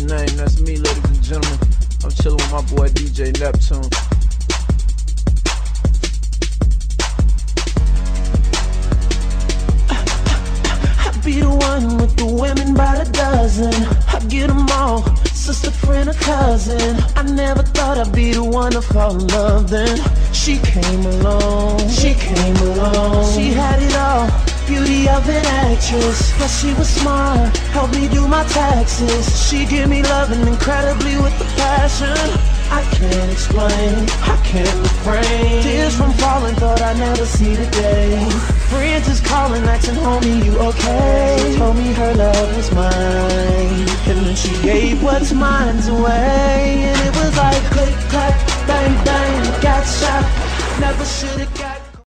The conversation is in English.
name. That's me, ladies and gentlemen. I'm chilling with my boy DJ Neptune. I be the one with the women by the dozen. I get them all, sister, friend, or cousin. I never thought I'd be the one to fall in love then. She came along, she came along. She had it all, beauty of an actress. Plus she was smart, helped me do my taxes. She give me loving incredibly with the passion. I can't explain, I can't refrain. Tears from falling, thought I'd never see the day. Friends is calling, asking, homie, you okay? Told me her love was mine, and then she gave what's mine's away. And it was like click, clack, bang, bang, got shot. Never should've got